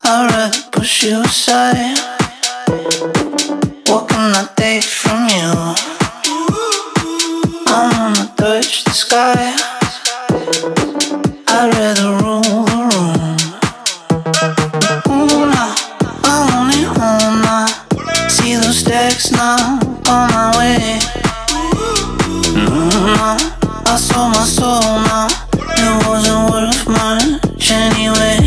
I'd rather push you aside. What can I take from you? I wanna touch the sky. I'd rather rule the room. Ooh, nah, I want it all now. See those stacks now on my way. Nah, I sold my soul now. It wasn't worth much anyway.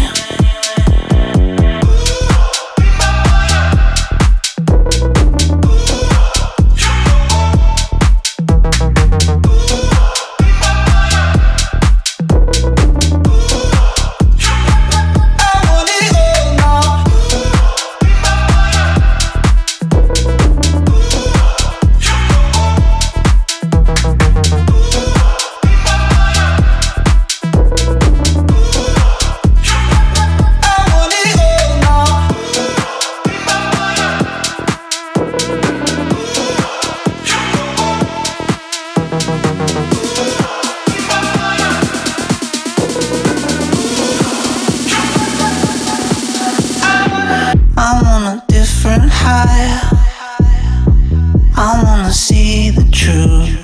I want a different high. I wanna see the truth.